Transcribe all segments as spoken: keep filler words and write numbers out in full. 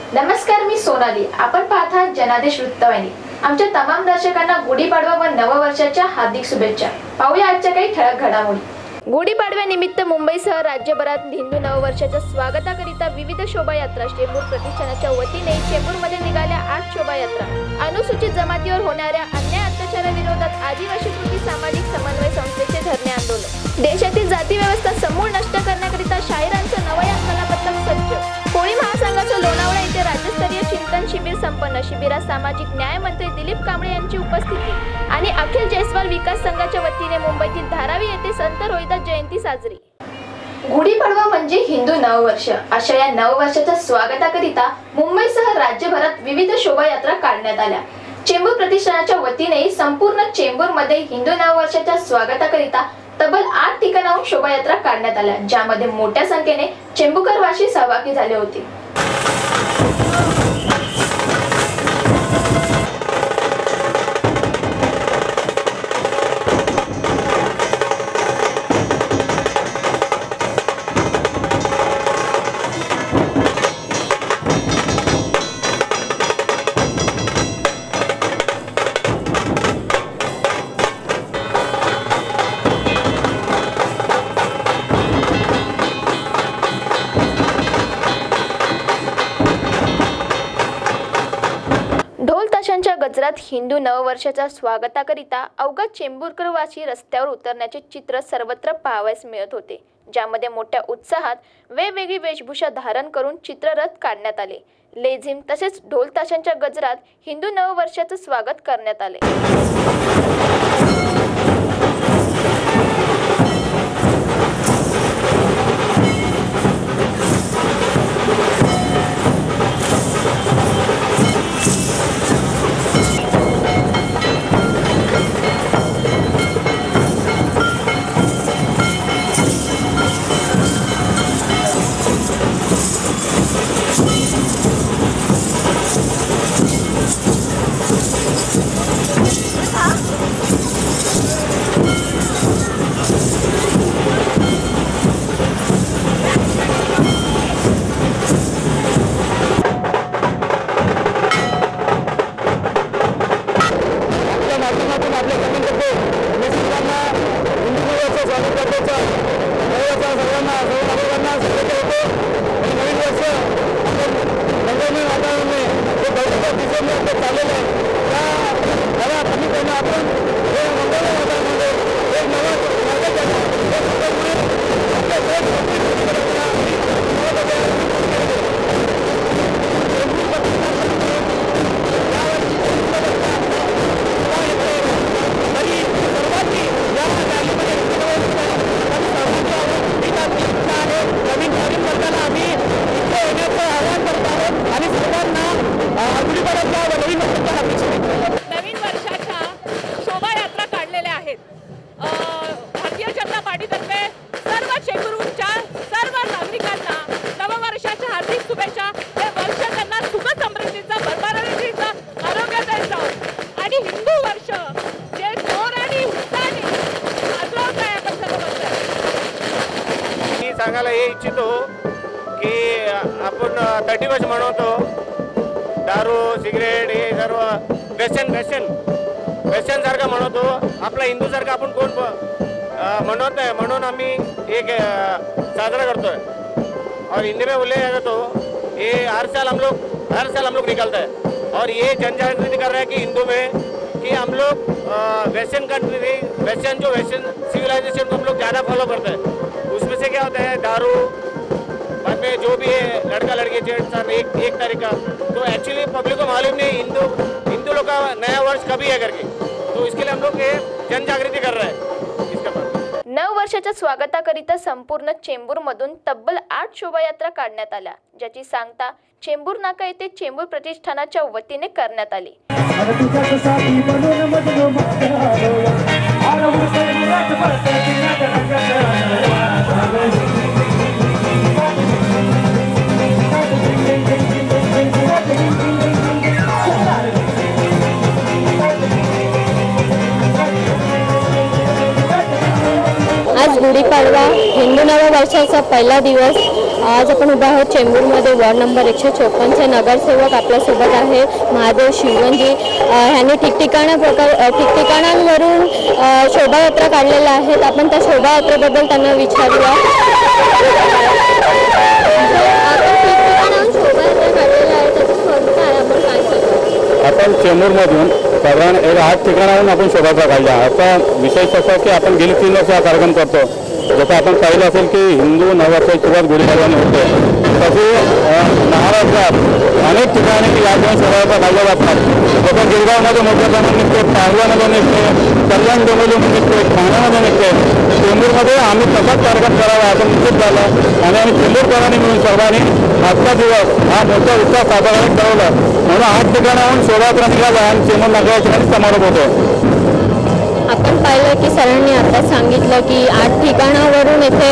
नमस्कार, मी सोनाली। आपण पाहत आहात जनादेश वृत्तवाहिनी। आमच्या तमाम दर्शकांना गुढीपाडवा व नववर्षाच्या हार्दिक शुभेच्छा। पाहूया आजच्या काही ठळक घडामोडी। गुढीपाडव्यानिमित्त मुंबईसह राज्यभरात हिंदू नववर्षाच्या स्वागताकरिता विविध शोभायात्रा चेंबूर प्रतिष्ठानाच्या वतीने चेंबूरमध्ये निघाल्या। आठ शोभायात्रा अनुसूचित जमातीवर होणाऱ्या अन्याय अत्याचाराविरोधात आदिवासी कृती सामाजिक समन्वय संस्थेचे धरणे आंदोलन, देशातील जाती व्यवस्था समूळ नष्ट करण्याकरिता शाहिरांचं नवया कलापथक सज्ज, कोळी महासंघाचं लोणावळा येथे राज्यस्तरीय चिंतन शिबिर संपन्न। शिबिरात सामाजिक न्याय मंत्री दिलीप कांबळे यांची उपस्थिती आणि अखिल जयस्वाल विकास संघाच्या वतीने मुंबईतील धारावी येथे संत रोहिदास जयंती साजरी। गुढीपाडवा म्हणजे हिंदू नववर्ष। अशा या नववर्षाच्या स्वागताकरिता मुंबईसह राज्यभरात विविध शोभायात्रा काढण्यात आल्या। चेंबूर प्रतिष्ठानाच्या वतीने संपूर्ण चेंबूरमध्ये हिंदू नववर्षाच्या स्वागताकरिता तब्बल आठ ठिकाणाहून शोभायात्रा काढण्यात आल्या, ज्यामध्ये मोठ्या संख्येने चेंबूरवासी सहभागी झाले होते। गजरात हिंदू नववर्षाच्या स्वागताकरिता अवघा चेंबूरकरवासी रस्त्यावर उतरण्याचे चित्र सर्वत्र पाहावयास मिळत होते, ज्यामध्ये मोठ्या उत्साहात वेगवेगळी वेशभूषा धारण करून चित्ररथ काढण्यात आले। लेझिम तसेच ढोल ताशांच्या गजरात हिंदू नववर्षाचं स्वागत करण्यात आले। नवीन वर्षाच्या शोभायात्रा काढलेल्या आहेत। भारतीय जनता पार्टीतर्फे सर्व चेंबूरच्या सर्व नागरिकांना नववर्षाच्या हार्दिक शुभेच्छा। हे वर्ष त्यांना सुख समृद्धीचा, भरभराटीचा, आरोग्याचा आणि हिंदू वर्ष जे जोर आणि उत्साहाने आजवत आहे आपण सर्व वर्ष। मी सांगायला हे इच्छितो की आपण थर्टी फर्स्ट मनवतो, दारू सिगरेट हे सर्व व्यसन व्यसन व्यसन सारखं म्हणतो। आपला हिंदू सारखं आपण कोण म्हणत नाही, म्हणून आम्ही एक साजरा करतोय। और हिंदी में बोले जाए तो ये हर साल हम लोग हर साल हम लोग निकलता है और ये जन जागृति कर रहा है कि हिंदू में कि हम लोग वेस्टर्न कंट्री वेस्टर्न जो वेस्टर्न सिविलाइजेशन को हम लोग ज़्यादा फॉलो करते हैं। उसमें से क्या होता है, दारू बाद में जो भी है लड़का लड़की जेंट्स एक एक तारीख का, तो एक्चुअली पब्लिक को मालूम नहीं हिंदू हिंदू लोग का नया वर्ष कभी है करके, तो इसके लिए हम लोग ये जन जागृति कर रहे हैं। इसके बाद नववर्षाच्या स्वागताकरिता संपूर्ण चेंबूरमधून तब्बल आठ शोभायात्रा काढण्यात आल्या, ज्याची सांगता चेंबूर नाका येथे चेंबूर प्रतिष्ठानाच्या वतीने करण्यात आली। आज गुढीपाडवा हिंदू नववर्षाचा पहिला दिवस आज आपण उभे आहोत चेंबूरमध्ये वॉर्ड नंबर एकशे चोपन्नचे नगरसेवक आपल्यासोबत आहे महादेव शिवगंजी. ह्यांनी ठिकठिकाणा प्रकार ठिकठिकाणांवरून अ, शोभायात्रा काढलेल्या आहेत. आपण त्या शोभायात्रेबद्दल त्यांना विचारूया. आपण ठिकठिकाणाहून शोभायात्रा काढलेल्या आहे, त्याचं स्वरूप काय आपण काय सांगू? आपण चेंबूरमधून साधारण एक आठ ठिकाणाहून आपण शोभायात्रा काढल्या. असा विशेष असा की आपण गेली तीन वर्ष हा कार्यक्रम करतो. जसं आपण पाहिलं असेल की हिंदू नववर्षाची सुरुवात गुढीपाडव्याने होते, तसे महाराष्ट्रात अनेक ठिकाणी या ठिकाणी शोभायात्रा काढल्या जातात. जसं गिरगावमध्ये मोठ्या प्रमाणात निघते, पारव्यामध्ये निघते, कल्याण डोंबिवलीमध्ये निघते, ठाण्यामध्ये निघते. चेंबूरमध्ये आम्ही तसाच कार्यक्रम करावा असं निश्चित झालं आणि आम्ही चेंबूरकरांनी मिळून सर्वांनी आजचा दिवस हा मोठा उत्साह साजरा ठरवला. म्हणून आठ ठिकाणाहून शोभायात्रा निघाला आणि चेंबूर नगराच्या ठिकाणी समारोप होतो. आपण पाहिलं की सरांनी आता सांगितलं की आठ ठिकाणावरून इथे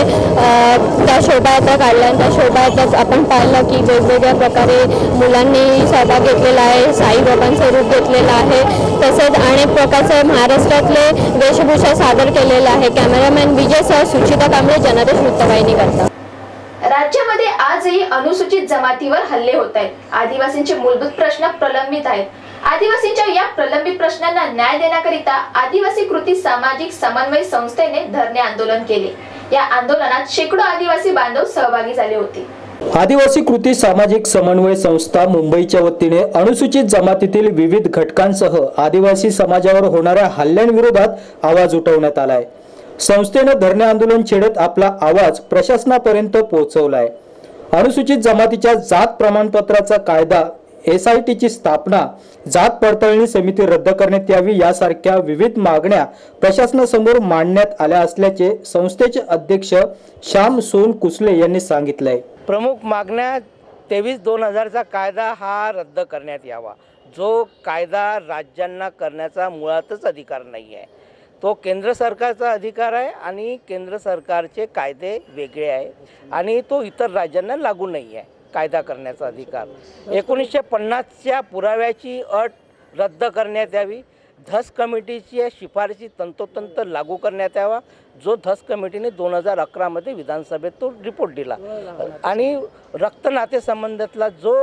त्या शोभायात्रा काढल्या आणि त्या शोभायात्रात आपण पाहिलं की वेगवेगळ्या प्रकारे मुलांनी सहभाग घेतलेला आहे, साईबाबांचं रूप घेतलेलं आहे, तसेच अनेक प्रकारचे महाराष्ट्रातले वेशभूषा सादर केलेले आहे. कॅमेरामॅन विजयसह सुचिता कांबळे, जनादेश वृत्तवाहिनी करता. राज्यामध्ये आजही अनुसूचित जमातीवर हल्ले होत आहेत. आदिवासींचे मूलभूत प्रश्न प्रलंबित आहेत. आदिवासींच्या या प्रलंबित प्रश्नांना न्याय देण्याकरिता आदिवासी कृती सामाजिक समन्वय संस्थेने धरणे आंदोलन केले. या आंदोलनात शेकडो आदिवासी बांधव सहभागी झाले होते. आदिवासी कृती सामाजिक समन्वय संस्था मुंबईच्या वतीने अनुसूचित जमातीतील विविध घटकांसह आदिवासी समाजावर होणाऱ्या हल्ल्यांविरोधात आवाज उठवण्यात आलाय. संस्थेने धरणे आंदोलन छेडत आपला आवाज प्रशासनापर्यंत पोहोचवलाय. अनुसूचित जमातीच्या जात प्रमाणपत्राचा कायदा, एस आय टीची स्थापना, जात पडताळणी समिती रद्द करण्यात यावी यासारख्या विविध मागण्या प्रशासनासमोर मांडण्यात आल्या असल्याचे संस्थेचे अध्यक्ष श्याम सोन कुसले यांनी सांगितलंय. प्रमुख मागण्या तेवीस दोन हजारचा कायदा हा रद्द करण्यात यावा. जो कायदा राज्यांना करण्याचा मुळातच अधिकार नाही आहे, तो केंद्र सरकारचा अधिकार आहे आणि केंद्र सरकारचे कायदे वेगळे आहेत आणि तो इतर राज्यांना लागू नाही आहे कायदा करण्याचा अधिकार. एकोणीसशे पन्नासच्या पुराव्याची अट रद्द करण्यात यावी. धस कमिटीची शिफारशी तंतोतंत लागू करण्यात यावा, जो धस कमिटीने दोन हजार अकरामध्ये विधानसभेत तो रिपोर्ट दिला. आणि रक्त नातेसंबंधातला जो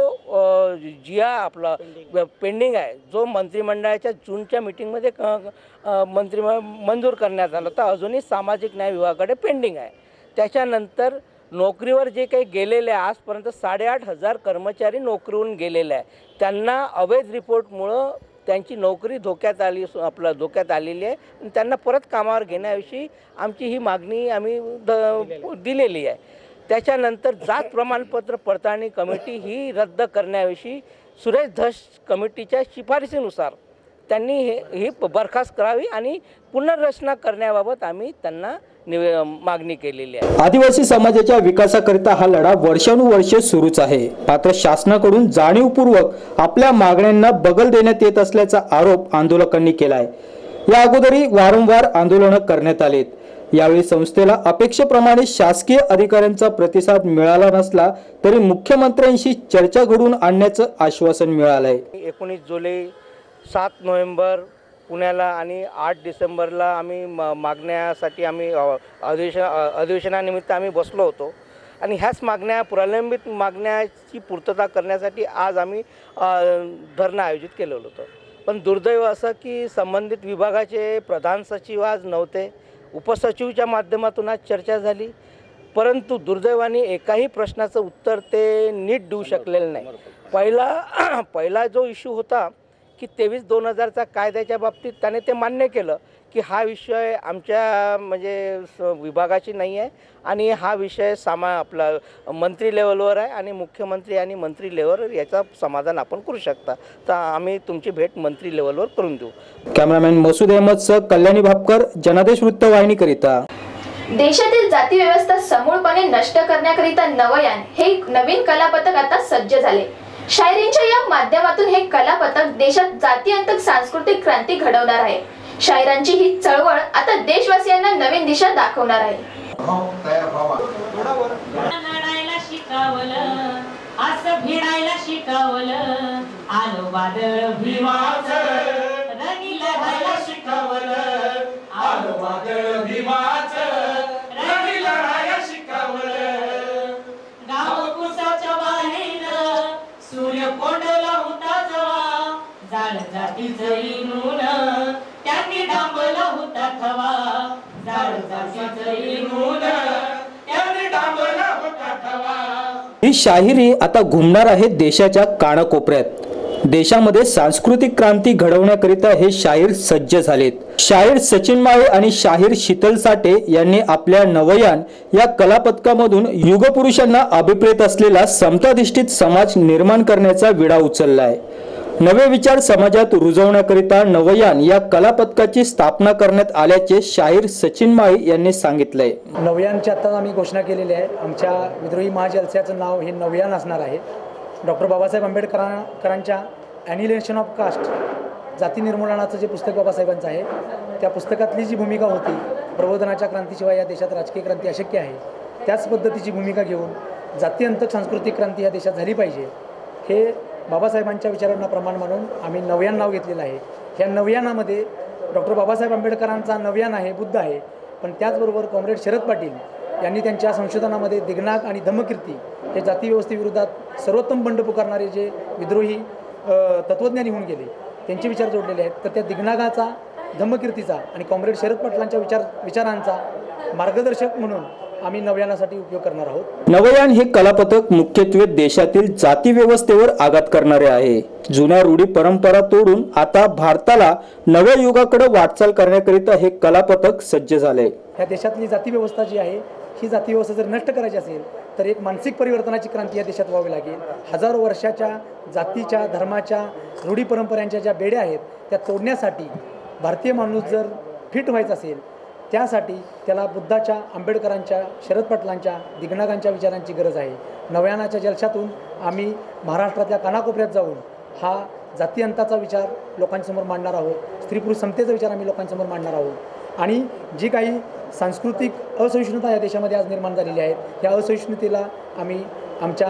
जिया आपला पेंडिंग आहे, जो मंत्रिमंडळाच्या जूनच्या मीटिंगमध्ये मंत्री मंजूर करण्यात आला, तर अजूनही सामाजिक न्याय विभागाकडे पेंडिंग आहे. त्याच्यानंतर नोकरीवर जे काही गेलेले आहे, आजपर्यंत साडेआठ हजार कर्मचारी नोकरीवरून गेलेले आहे. त्यांना अवैध रिपोर्टमुळं त्यांची नोकरी धोक्यात आली आपलं धोक्यात आलेली आहे आणि त्यांना परत कामावर घेण्याविषयी आमची ही मागणी आम्ही द दिलेली आहे. त्याच्यानंतर जात प्रमाणपत्र पडताळणी कमिटी ही रद्द करण्याविषयी सुरेश धस कमिटीच्या शिफारशीनुसार त्यांनी हे ही बरखास्त करावी आणि पुनर्रचना करण्याबाबत आम्ही त्यांना मागणी केलेली आहे. आदिवासी समाजाच्या विकासाकरिता हा लढा वर्षानुवर्षे सुरूच आहे. मात्र शासनाकडून जाणीवपूर्वक आपल्या मागण्यांना बगल देण्यात येत असल्याचा आरोप आंदोलकांनी केलाय. या अगोदरही वारंवार आंदोलनं करण्यात आलीत. यावेळी संस्थेला अपेक्षेप्रमाणे शासकीय अधिकाऱ्यांचा प्रतिसाद मिळाला नसला तरी मुख्यमंत्र्यांशी चर्चा घडवून आणण्याचं आश्वासन मिळालंय. एकोणीस जुलै, सात नोव्हेंबर पुण्याला आणि आठ डिसेंबरला आम्ही मा मागण्यासाठी आम्ही अधिवेशन अधिवेशनानिमित्त आम्ही बसलो होतो आणि ह्याच मागण्या प्रलंबित मागण्याची पूर्तता करण्यासाठी आज आम्ही धरणं आयोजित केलेलं होतं. पण दुर्दैव असं की संबंधित विभागाचे प्रधान सचिव आज नव्हते. उपसचिवच्या माध्यमातून आज चर्चा झाली, परंतु दुर्दैवाने एकाही प्रश्नाचं उत्तर ते नीट देऊ शकलेलं नाही. पहिला पहिला जो इश्यू होता की तेवीस दोन हजारचा कायद्याच्या बाबतीत त्याने ते मान्य केलं की हा विषय आमच्या म्हणजे विभागाची नाही आहे आणि हा विषय सामा आपला मंत्री लेवलवर आहे आणि मुख्यमंत्री आणि मंत्री लेवलवर याचा समाधान आपण करू शकता, तर आम्ही तुमची भेट मंत्री लेवलवर करून देऊ. कॅमेरामॅन मसूद अहमदसह कल्याणी भापकर, जनादेश वृत्तवाहिनी करिता. देशातील जाती व्यवस्था समूळपणे नष्ट करण्याकरिता नवयान हे नवीन कलापथक आता सज्ज झाले. शायरींच्या या माध्यमातून हे कलापथक देशात जातीअंतक सांस्कृतिक क्रांती घडवणार आहे. शायरांची ही चळवळ आता देशवासियांना नवीन दिशा दाखवणार आहे. लढायला शिकवलं, असं भिडायला शिकवलं, आलो वादळ भीमाचं. रणी लढायला शिकवलं, आलो वादळ भीमाचं. रणी लढायला शिकवलं, गाव जाड जातीचं इनून त्यांनी डांबला होता थवा जाड जातीचं इनून त्यांनी डांबला होता थवा। ही शाहिरी आता घुमणार आहे देशाच्या कानाकोपऱ्यात। देशामध्ये सांस्कृतिक क्रांती घडवण्याकरिता हे शाहीर सज्ज झालेत। शाहीर सचिन माळे आणि शाहीर शीतल साठे यांनी आपल्या नवयान या कलापथकामधून युगपुरुषांना अभिप्रेत असलेला समताधिष्ठित समाज निर्माण करण्याचा विडा उचललाय। नवे विचार समाजात रुजवण्याकरिता नवयान या कलापथकाची स्थापना करण्यात आल्याचे शाहीर सचिन माळे यांनी सांगितलंय। नवयानची आता आम्ही घोषणा केलेली आहे। आमच्या विद्रोही महाजलस्याचं नाव हे नवयान असणार आहे। डॉक्टर बाबासाहेब आंबेडकरांच्या ॲनिलेशन ऑफ कास्ट जाती निर्मूलनाचं जे पुस्तक बाबासाहेबांचं आहे त्या पुस्तकातली जी भूमिका होती, प्रबोधनाच्या क्रांतीशिवाय या देशात राजकीय क्रांती अशक्य आहे, त्याच पद्धतीची भूमिका घेऊन जातीअंतक सांस्कृतिक क्रांती या देशात झाली पाहिजे, हे बाबासाहेबांच्या विचारांना प्रमाण मानून आम्ही नवयान नाव घेतलेलं आहे। ह्या नवयानामध्ये डॉक्टर बाबासाहेब आंबेडकरांचा नवयान आहे, बुद्ध आहे, पण त्याचबरोबर कॉम्रेड शरद पाटील यांनी त्यांच्या संशोधनामध्ये दिग्नाग आणि धम्मकीर्ती हे जाती व्यवस्थेविरोधात सर्वोत्तम बंड पुकारणारे जे विद्रोही तत्त्वज्ञानी होऊन गेले त्यांचे विचार जोडलेले आहेत। तर त्या दिग्नागाचा, धम्मकीर्तीचा आणि कॉम्रेड शरद पाटलांच्या विचार विचारांचा मार्गदर्शक म्हणून आम्ही नवयानासाठी उपयोग करणार आहोत। नवयान हे कलापथक मुख्यत्वे देशातील जाती व्यवस्थेवर आघात करणारे आहे। जुन्या रूढी परंपरा तोडून आता भारताला नव्या युगाकडे वाटचाल करण्याकरिता हे कलापथक सज्ज झाले। या देशातली जाती व्यवस्था जी आहे ही जाती व्यवस्था जर नष्ट करायची असेल तर एक मानसिक परिवर्तनाची क्रांती या देशात व्हावी लागेल। हजारो वर्षाच्या जातीच्या, धर्माच्या, रूढी परंपरांच्या ज्या बेड्या आहेत त्या तोडण्यासाठी भारतीय माणूस जर फिट व्हायचा असेल त्यासाठी त्याला बुद्धाच्या, आंबेडकरांच्या, शरद पाटलांच्या, दिग्नागांच्या विचारांची गरज आहे। नवयानाच्या जलशातून आम्ही महाराष्ट्रातल्या कानाकोपऱ्यात जाऊन हा जातीअंताचा विचार लोकांसमोर मांडणार आहोत, स्त्री पुरुष समतेचा विचार आम्ही लोकांसमोर मांडणार आहोत आणि जी काही सांस्कृतिक असहिष्णुता या देशामध्ये आज निर्माण झालेली आहे या असहिष्णुतेला आम्ही आमच्या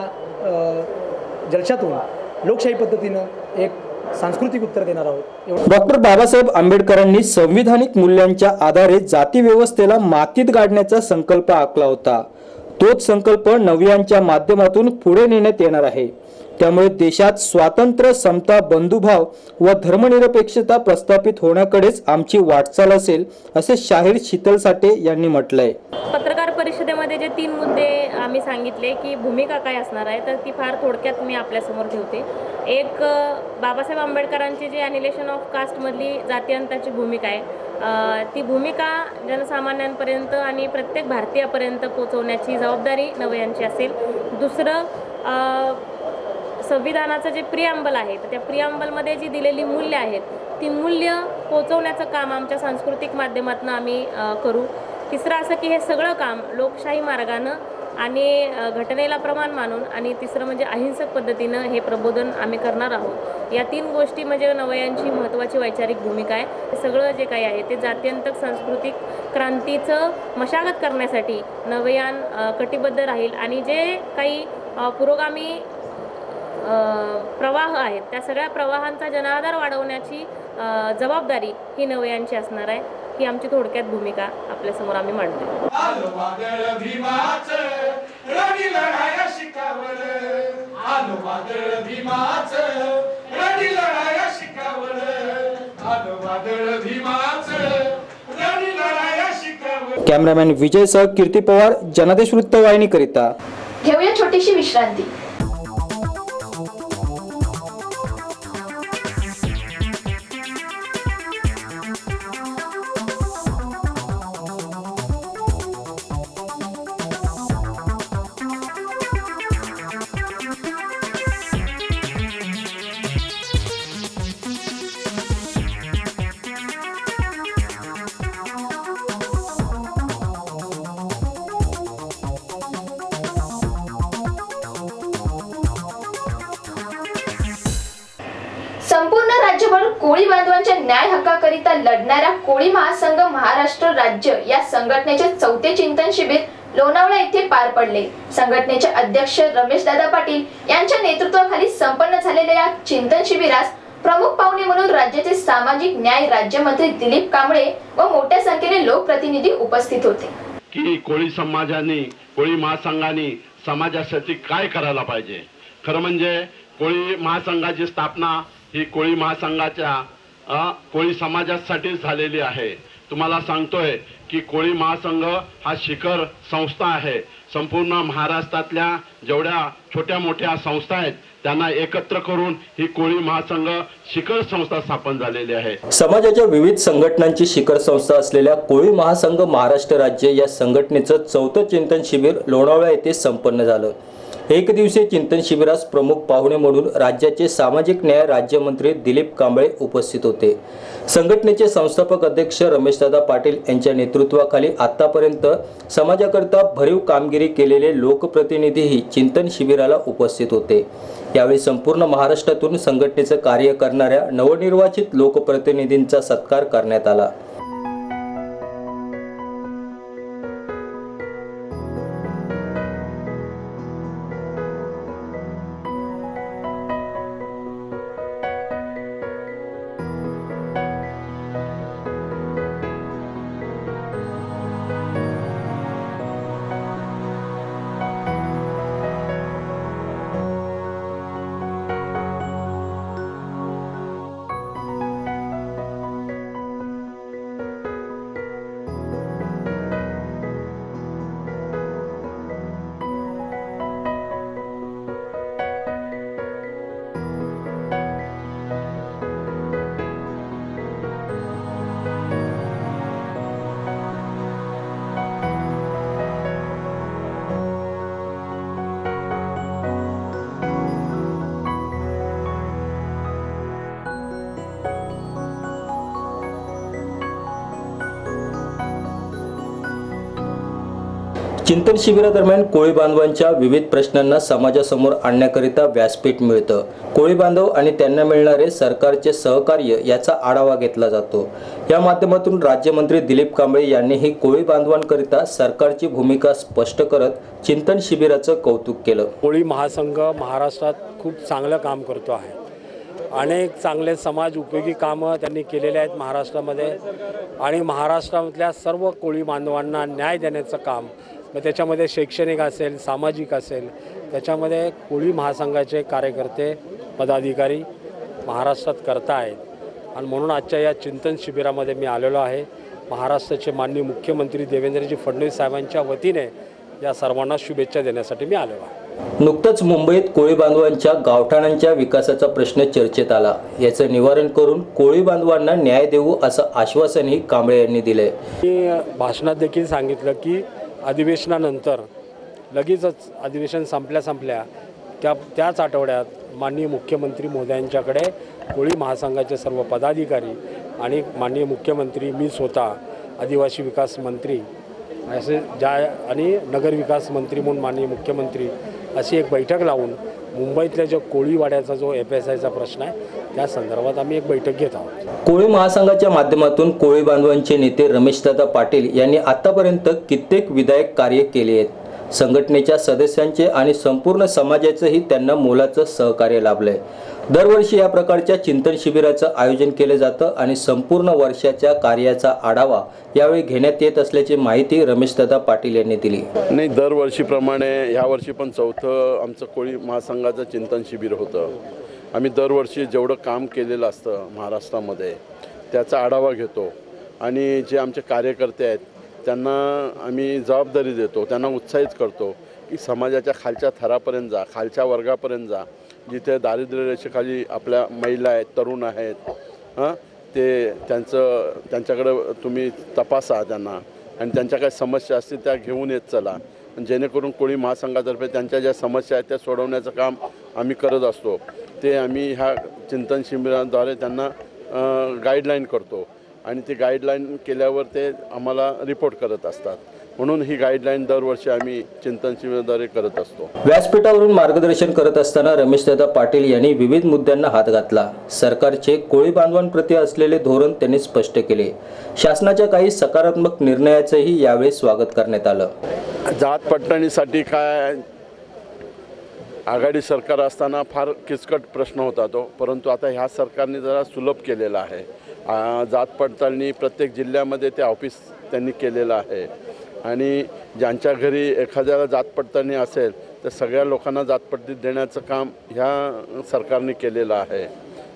जलशातून लोकशाही पद्धतीनं एक सांस्कृतिक उत्तर देणार आहोत। डॉक्टर बाबासाहेब आंबेडकरांनी संविधानिक मूल्यांच्या आधारे जाती व्यवस्थेला मातीत गाडण्याचा संकल्प आखला होता। तोच संकल्प नवयानच्या माध्यमातून पुढे नेण्यात येणार आहे। त्यामुळे देशात स्वातंत्र्य, समता, बंधुभाव व धर्मनिरपेक्षता प्रस्थापित होण्याकडेच आमची वाटचाल असेल, असे शाहीर शीतल साठे यांनी म्हटलंय। पत्रकार परिषदेमध्ये जे तीन मुद्दे आम्ही सांगितले की भूमिका काय असणार आहे, तर ती फार थोडक्यात मी आपल्यासमोर ठेवते। एक, बाबासाहेब आंबेडकरांची जी ॲनिलेशन ऑफ कास्टमधली जातीअंताची भूमिका आहे ती भूमिका जनसामान्यांपर्यंत आणि प्रत्येक भारतीयापर्यंत पोहोचवण्याची जबाबदारी नवयांची असेल। दुसरं, संविधानाचं जे प्रिअम्बल आहे तर त्या प्रिअम्बलमध्ये जी दिलेली मूल्य आहेत ती मूल्य पोचवण्याचं काम आमच्या सांस्कृतिक माध्यमातून आम्ही करू। तिसरं असं की हे सगळं काम लोकशाही मार्गानं आणि घटनेला प्रमाण मानून, आणि तिसरं म्हणजे अहिंसक पद्धतीनं हे प्रबोधन आम्ही करणार आहोत। या तीन गोष्टी म्हणजे नवयांची महत्त्वाची वैचारिक भूमिका आहे। हे सगळं जे काही आहे ते जातीअंतक सांस्कृतिक क्रांतीचं मशागत करण्यासाठी नवयान कटिबद्ध राहील आणि जे काही पुरोगामी प्रवाह आहेत त्या सगळ्या प्रवाहांचा जनाधार वाढवण्याची जबाबदारी ही नवयांची असणार आहे। ही आमची थोडक्यात भूमिका आपल्यासमोर आम्ही मांडतो। कॅमेरामॅन विजय सह कीर्ती पवार, जनादेश वृत्तवाहिनी करिता। घेऊया छोटीशी विश्रांती। संपूर्ण राज्यभर कोळी बांधवांच्या न्याय हक्काकरिता लढणाऱ्या कोळी महासंघ महाराष्ट्र राज्य या संघटनेचे चौथे चिंतन शिबिर लोणावळा येथे पार पडले। संघटनेचे अध्यक्ष रमेश दादा पाटील यांच्या नेतृत्वाखाली संपन्न झालेल्या या चिंतन शिबिरास प्रमुख पाहुणे म्हणून राज्याचे सामाजिक न्याय राज्यमंत्री दिलीप कांबळे व मोठ्या संख्येने लोकप्रतिनिधी उपस्थित होते। की कोळी समाजाने, कोळी महासंघाने समाजासाठी काय करायला पाहिजे। खरं म्हणजे कोळी महासंघाची स्थापना ही कोळी महासंघाच्या अ, कोळी समाजासाठीच झालेली आहे. तुम्हाला सांगतोय की कोळी महासंघ हा शिखर संस्था आहे. संपूर्ण महाराष्ट्रातल्या जेवढ्या छोट्या मोठ्या संस्था आहेत त्यांना एकत्र करून ही कोळी महासंघ शिखर संस्था स्थापन झालेली आहे. समाजाच्या विविध संघटनांची शिखर संस्था असलेल्या कोळी महासंघ महाराष्ट्र राज्य या संघटनेचं चौथं चिंतन शिबिर लोणावळा येथे संपन्न झालं. एक दिवसीय चिंतन शिबिरास प्रमुख पाहुणे म्हणून राज्याचे सामाजिक न्याय राज्यमंत्री दिलीप कांबळे उपस्थित होते. संघटनेचे संस्थापक अध्यक्ष रमेशदादा पाटील यांच्या नेतृत्वाखाली आतापर्यंत समाजाकरता भरीव कामगिरी केलेले लोकप्रतिनिधीही चिंतन शिबिराला उपस्थित होते. यावेळी संपूर्ण महाराष्ट्रातून संघटनेचं कार्य करणाऱ्या नवनिर्वाचित लोकप्रतिनिधींचा सत्कार करण्यात आला. चिंतन शिबिरादरम्यान कोळी बांधवांच्या विविध प्रश्नांना समाजासमोर आणण्याकरिता व्यासपीठ मिळतं. कोळी बांधव आणि त्यांना मिळणारे सरकारचे सहकार्य याचा आढावा घेतला जातो. या माध्यमातून राज्यमंत्री दिलीप कांबळे यांनीही कोळी बांधवांकरिता सरकारची भूमिका स्पष्ट करत चिंतन शिबिराचं कौतुक केलं. कोळी महासंघ महाराष्ट्रात खूप चांगलं काम करतो आहे. अनेक चांगले समाज उपयोगी कामं त्यांनी केलेले आहेत महाराष्ट्रामध्ये आणि महाराष्ट्रामधल्या सर्व कोळी बांधवांना न्याय देण्याचं काम मग त्याच्यामध्ये शैक्षणिक असेल सामाजिक असेल त्याच्यामध्ये कोळी महासंघाचे कार्यकर्ते पदाधिकारी महाराष्ट्रात करत आहेत. आणि म्हणून आजच्या या चिंतन शिबिरामध्ये मी आलेलो आहे. महाराष्ट्राचे माननीय मुख्यमंत्री देवेंद्रजी फडणवीस साहेबांच्या वतीने या सर्वांना शुभेच्छा देण्यासाठी मी आलो आहे. नुकतंच मुंबईत कोळी बांधवांच्या गावठाणांच्या विकासाचा प्रश्न चर्चेत आला. याचं निवारण करून कोळी बांधवांना न्याय देऊ असं आश्वासनही कांबळे यांनी दिले. मी भाषणात देखील सांगितलं की अधिवेशनानंतर लगेचच अधिवेशन संपल्या संपल्या त्या त्याच आठवड्यात माननीय मुख्यमंत्री महोदयांच्याकडे कोळी महासंघाचे सर्व पदाधिकारी आणि माननीय मुख्यमंत्री मी स्वतः आदिवासी विकास मंत्री असे ज्या आणि नगरविकास मंत्री म्हणून माननीय मुख्यमंत्री अशी एक बैठक लावून मुंबईतल्या जो कोळीवाड्याचा जो एफ एस आयचा प्रश्न आहे त्या संदर्भात आम्ही एक बैठक घेत आहोत. कोळी महासंघाच्या माध्यमातून कोळी बांधवांचे नेते रमेशदादा पाटील यांनी आतापर्यंत कित्येक विधायक कार्य केले आहेत. संघटनेच्या सदस्यांचे आणि संपूर्ण समाजाचंही त्यांना मोलाचं सहकार्य लाभलंय. दरवर्षी या प्रकारच्या चिंतन शिबिराचं आयोजन केलं जातं आणि संपूर्ण वर्षाच्या कार्याचा आढावा यावेळी घेण्यात येत असल्याची माहिती रमेशदादा पाटील यांनी दिली. नाही, दरवर्षीप्रमाणे यावर्षी पण चौथं आमचं कोळी महासंघाचं चिंतन शिबिर होतं. आम्ही दरवर्षी जेवढं काम केलेलं असतं महाराष्ट्रामध्ये त्याचा आढावा घेतो आणि जे आमचे कार्यकर्ते आहेत त्यांना आम्ही जबाबदारी देतो, त्यांना उत्साहित करतो की समाजाच्या खालच्या थरापर्यंत जा, खालच्या वर्गापर्यंत जा, जिथे दारिद्र्य रेषेखाली आपल्या महिला आहेत, तरुण आहेत, हां ते त्यांचं त्यांच्याकडं तुम्ही तपासा त्यांना आणि त्यांच्या काही समस्या असतील त्या घेऊन येत चला, जेणेकरून कोळी महासंघातर्फे त्यांच्या ज्या समस्या आहेत त्या सोडवण्याचं काम आम्ही करत असतो. ते आम्ही ह्या चिंतन शिबिराद्वारे त्यांना गाईडलाईन करतो आणि ते गाईडलाईन केल्यावर ते आम्हाला रिपोर्ट करत असतात. म्हणून ही गाईडलाईन दरवर्षी आम्ही चिंतन शिबिराद्वारे करत असतो. व्यासपीठावरून मार्गदर्शन करत असताना रमेशदादा पाटील यांनी विविध मुद्द्यांना हात घातला. सरकारचे कोळी बांधवांप्रती असलेले धोरण त्यांनी स्पष्ट केले. शासनाच्या काही सकारात्मक निर्णयाचंही यावेळी स्वागत करण्यात आलं. जात पडताळणीसाठी काय आघाडी सरकार असताना फार किचकट प्रश्न होता तो, परंतु आता ह्या सरकारने जरा सुलभ केलेला आहे. जात पडताळणी प्रत्येक जिल्ह्यामध्ये ते ऑफिस त्यांनी केलेलं आहे आणि ज्यांच्या घरी एखाद्याला जात पडताळणी असेल तर सगळ्या लोकांना जात पडती देण्याचं काम ह्या सरकारने केलेलं आहे.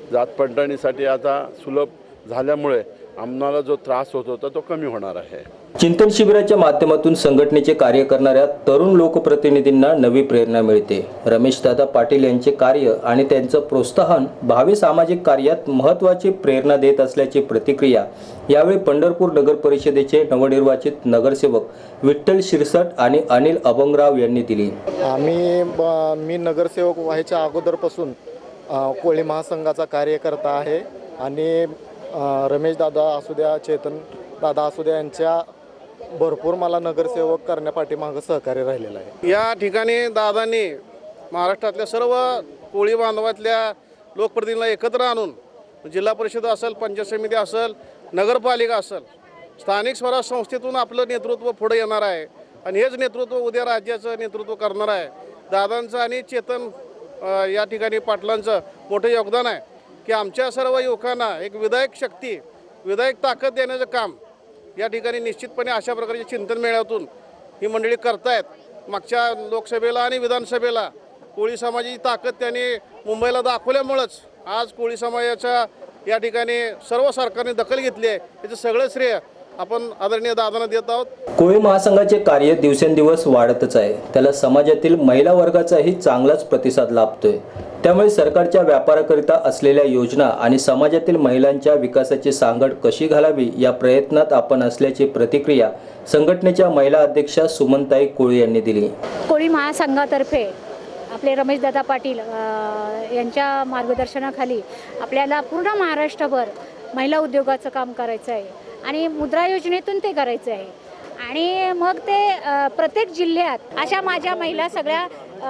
जात पडताळणीसाठी आता सुलभ झाल्यामुळे आम्हाला जो त्रास होत होता तो कमी होणार आहे. चिंतन शिबिराच्या माध्यमातून संघटनेचे कार्य करणाऱ्या तरुण लोकप्रतिनिधींना नवी प्रेरणा मिळते. रमेशदादा पाटील यांचे कार्य आणि त्यांचं प्रोत्साहन भावी सामाजिक कार्यात महत्त्वाची प्रेरणा देत असल्याची प्रतिक्रिया यावेळी पंढरपूर नगर परिषदेचे नवनिर्वाचित नगरसेवक विठ्ठल शिरसट आणि अनिल अभंगराव यांनी दिली. आम्ही मी नगरसेवक व्हायच्या अगोदरपासून कोळी महासंघाचा कार्यकर्ता आहे आणि रमेश दादा असू द्या, चेतन दादा असू द्या, यांच्या भरपूर मला नगरसेवक करण्यापाठीमागं सहकार्य राहिलेलं आहे. या ठिकाणी दादांनी महाराष्ट्रातल्या सर्व कोळी बांधवातल्या लोकप्रतिनिधींना एकत्र आणून जिल्हा परिषद असेल, पंचायत समिती असेल, नगरपालिका असेल, स्थानिक स्वराज्य संस्थेतून आपलं नेतृत्व पुढे येणार आहे आणि हेच नेतृत्व उद्या राज्याचं नेतृत्व करणार आहे. दादांचं आणि चेतन या ठिकाणी पाटलांचं मोठं योगदान आहे की आमच्या सर्व युवकांना एक विधायक शक्ती, विधायक ताकद देण्याचं काम या ठिकाणी निश्चितपणे अशा प्रकारचे चिंतन मेळाव्यातून ही मंडळी करतायत. मागच्या लोकसभेला आणि विधानसभेला कोळी समाजाची ताकद त्यांनी मुंबईला दाखवल्यामुळंच आज कोळी समाजाच्या या ठिकाणी सर्व सरकारने दखल घेतली आहे. याचं सगळं श्रेय आपण आदरणीय दादांना देत आहोत. कोळी महासंघाचे कार्य दिवसेंदिवस वाढतच आहे. त्याला समाजातील महिला वर्गाचाही चांगलाच प्रतिसाद लाभतोय. त्यामुळे सरकारच्या व्यापाराकरिता असलेल्या योजना आणि समाजातील महिलांच्या विकासाची सांगड कशी घालावी या प्रयत्नात आपण असल्याची प्रतिक्रिया संघटनेच्या महिला अध्यक्षा सुमनताई कोळी यांनी दिली. कोळी महासंघातर्फे आपले रमेशदादा पाटील यांच्या मार्गदर्शनाखाली आपल्याला पूर्ण महाराष्ट्रभर महिला उद्योगाचं काम करायचं आहे आणि मुद्रा योजनेतून ते करायचं आहे आणि मग ते प्रत्येक जिल्ह्यात अशा माझ्या महिला सगळ्या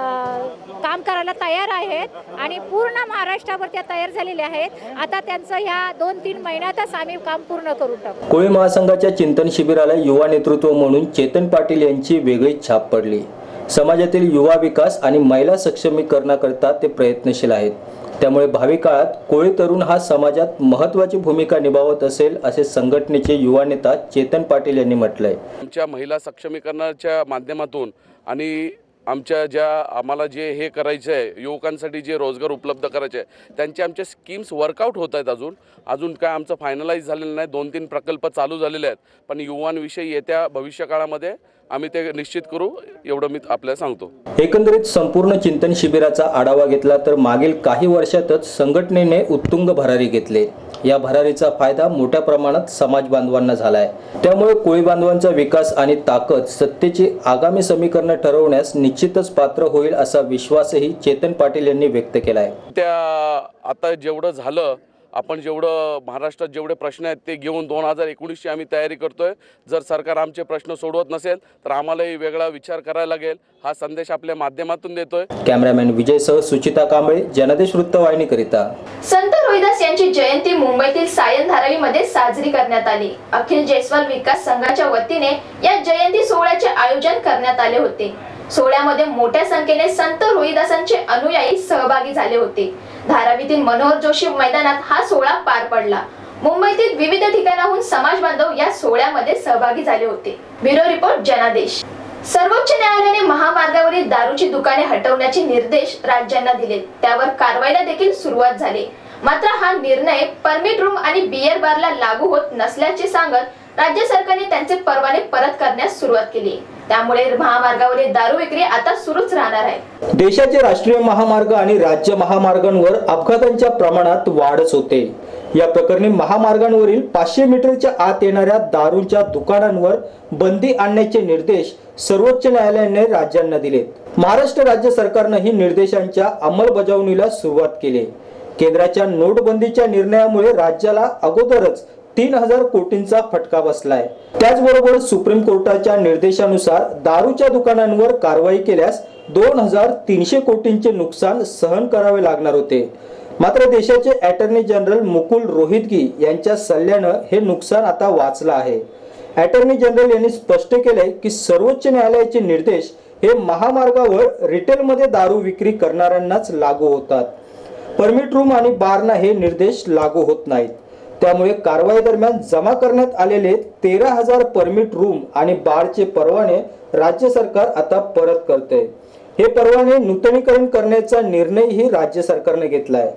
काम करायला तयार आहेत आणि पूर्ण महाराष्ट्रावर त्या तयार झालेल्या आहेत. आता त्यांचं ह्या दोन तीन महिन्यातच आम्ही काम पूर्ण करून टाकू. कोळी महासंघाच्या चिंतन शिबिराला युवा नेतृत्व म्हणून चेतन पाटील यांची वेगळी छाप पडली. समाजातील युवा विकास आणि महिला सक्षमीकरणाकरता ते प्रयत्नशील आहेत. त्यामुळे भावी काळात कोळी तरुण हा समाजात महत्त्वाची भूमिका निभावत असेल असे संघटनेचे युवा नेता चेतन पाटील यांनी म्हटलंय. आमच्या महिला सक्षमीकरणाच्या माध्यमातून आणि आमच्या ज्या आम्हाला जे हे करायचं आहे, युवकांसाठी जे रोजगार उपलब्ध करायचे आहे, त्यांचे आमचे स्कीम्स वर्कआउट होत आहेत. अजून अजून काय आमचं फायनलाइज झालेलं नाही. दोन तीन प्रकल्प चालू झालेले आहेत, पण युवांविषयी येत्या भविष्यकाळामध्ये आम्ही ते निश्चित करू एवढं मी आपल्याला सांगतो. एकंदरीत संपूर्ण चिंतन शिबिराचा आढावा घेतला तर मागील काही वर्षातच संघटनेने उत्तुंग भरारी घेतले. या भरारीचा फायदा मोठ्या प्रमाणात समाज बांधवांना झाला आहे. त्यामुळे कोळी बांधवांचा विकास आणि ताकद सत्तेची आगामी समीकरण ठरवण्यास निश्चितच पात्र होईल असा विश्वासही चेतन पाटील यांनी व्यक्त केला आहे. त्या आता जेवढं झालं, आपण जेवढं महाराष्ट्रात जेवढे प्रश्न आहेत ते घेऊन दोन हजार एकोणीसची आम्ही तयारी करतोय. जर सरकार आमचे प्रश्न सोडवत नसेल तर आम्हालाही वेगळा विचार करायला लागेल. हा संदेश आपल्या माध्यमातून देतोय. कॅमेरामॅन विजयसह सुचिता कांबळे, जनदेश वृत्तवाहिनीकरिता. संत रोहिदास यांची जयंती मुंबईतील सायन धारावीमध्ये साजरी करण्यात आली. अखिल जयस्वाल विकास संघाच्या वतीने या जयंती सोहळ्याचे आयोजन करण्यात आले होते. सोहळ्यामध्ये मोठ्या संख्येने संत रोहिदासांचे अनुयायी सहभागी झाले होते. धारावीतील मनोहर जोशी मैदानात हा सोहळा पार पडला. मुंबईतील विविध ठिकाणाहून समाज बांधव या सोहळ्यामध्ये सहभागी झाले होते. ब्युरो रिपोर्ट, जनादेश. सर्वोच्च न्यायालयाने महामार्गावरील दारूची दुकाने हटवण्याचे निर्देश राज्यांना दिले. त्यावर कारवाईला देखील सुरुवात झाली. मात्र हा निर्णय परमिट रूम आणि बियर बारला लागू होत नसल्याचे सांगत राज्य सरकारने त्यांचे परवाने परत करण्यास सुरुवात केली. त्यामुळे महामार्गावरील दारू विक्री आता सुरूच राहणार आहे. देशाचे राष्ट्रीय महामार्ग आणि राज्य महामार्गांवर अपघातांच्या प्रमाणात वाढच होते. या प्रकरणी महामार्गांवरील पाचशे मीटरच्या आत येणाऱ्या दारूच्या दुकानांवर बंदी आणण्याचे निर्देश सर्वोच्च न्यायालयाने राज्यांना दिलेत. महाराष्ट्र राज्य सरकारने निर्देशांच्या अंमलबजावणीला सुरुवात केली. केंद्राच्या नोटबंदीच्या निर्णयामुळे राज्याला अगोदरच तीन हजार कोटींचा फटका बसलाय. त्याचबरोबर सुप्रीम कोर्टाच्या निर्देशानुसार दारूच्या दुकानांवर कारवाई केल्यास दोन हजार तीनशे कोटींचे नुकसान सहन करावे लागणार होते. मात्र देशाचे अटॉर्नी जनरल मुकुल रोहितगी यांच्या सल्ल्यानं हे नुकसान आता वाचलं आहे. अटॉर्नी जनरल यांनी स्पष्ट केले की सर्वोच्च न्यायालयाचे निर्देश हे महामार्गावर रिटेलमध्ये दारू विक्री करणाऱ्यांनाच लागू होतात. परमिट रूम आणि बारना हे निर्देश लागू होत नाहीत. त्यामुळे कारवाई दरम्यान जमा करण्यात आलेले तेरा हजार परमिट रूम आणि बारचे परवाने राज्य सरकार आता परत करते. हे परवाने नूतनीकरण करण्याचा निर्णयही राज्य सरकारने घेतलाय.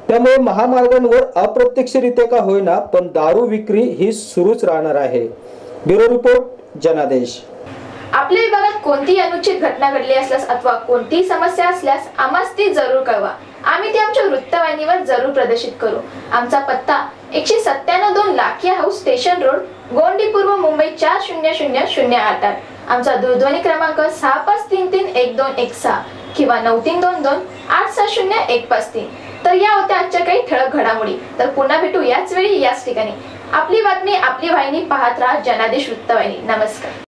त्यामुळे महामार्गांवर अप्रत्यक्षरित्या का होईना पण दारू विक्री ही सुरूच राहणार आहे. ब्युरो रिपोर्ट, जनादेश. आपल्या विभागात कोणतीही अनुचित घटना घडली असल्यास अथवा कोणतीही समस्या असल्यास आम्हास ती जरूर कळवा. आम्ही ती आमच्या वृत्तवाहिनीवर जरूर प्रदर्शित करू. आमचा पत्ता एकशे सत्त्याण्णव दोन Lakhia house, station road, Gondi पूर्व, मुंबई चार शून्य शून्य शून्य आठ आठ. आमचा दूरध्वनी क्रमांक सहा पाच तीन तीन एक दोन एक सहा किंवा नऊ तीन दोन दोन आठ सहा शून्य एक पाच तीन. तर या होत्या आजच्या काही ठळक घडामोडी. तर पुन्हा भेटू याच वेळी याच ठिकाणी. आपली बातमी, आपली वाहिनी. पाहत राहा जनादेश वृत्तवाहिनी. नमस्कार.